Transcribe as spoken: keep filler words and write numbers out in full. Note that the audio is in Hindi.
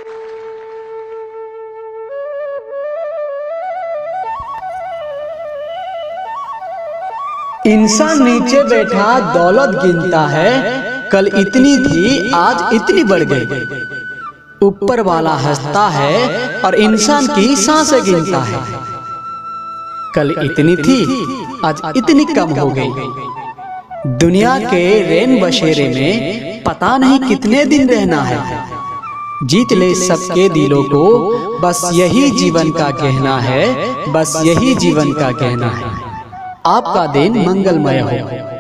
इंसान नीचे बैठा दौलत गिनता है, कल इतनी थी आज इतनी बढ़ गई। ऊपर वाला हंसता है और इंसान की सांसें गिनता है, कल इतनी थी आज इतनी कम हो गई। दुनिया के रैन बसेरे में पता नहीं कितने दिन रहना है, जीत ले सबके दिलों को, बस यही जीवन का कहना है, बस यही जीवन का कहना है। आपका दिन मंगलमय हो।